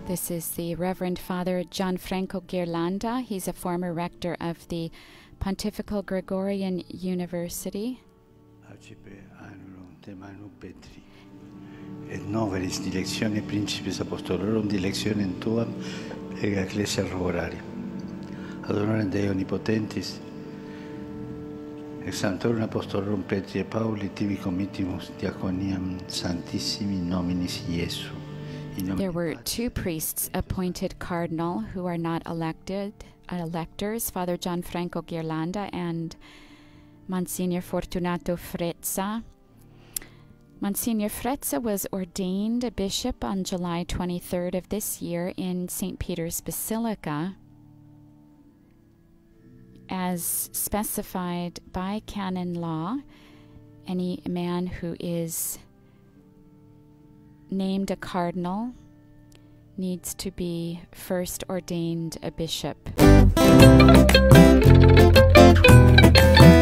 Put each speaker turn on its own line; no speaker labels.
This is the Reverend Father Gianfranco Ghirlanda. He's a former rector of the Pontifical Gregorian University.
Et novelis dilectione principis apostolorum dilectionem tuam ega ecclesia roborari. Ad honorem Dei omnipotentis ex sanctorum apostolorum Petri et Pauli tibi committimus diaconiam santissimi nominis Iesu.
There were two priests appointed cardinal who are not electors, Father Gianfranco Ghirlanda and Monsignor Fortunato Frezza. Monsignor Frezza was ordained a bishop on July 23rd of this year in St. Peter's Basilica. As specified by canon law, any man who is named a cardinal needs to be first ordained a bishop.